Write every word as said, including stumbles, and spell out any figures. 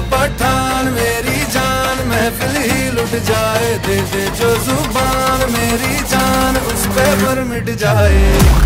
पठान मेरी जान, महफिल ही लुट जाए, दे दे जो जुबान मेरी जान उस पे पर मिट जाए।